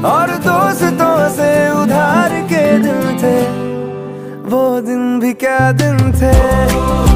और दोस्तों से उधार के दिन थे, वो दिन भी क्या दिन थे।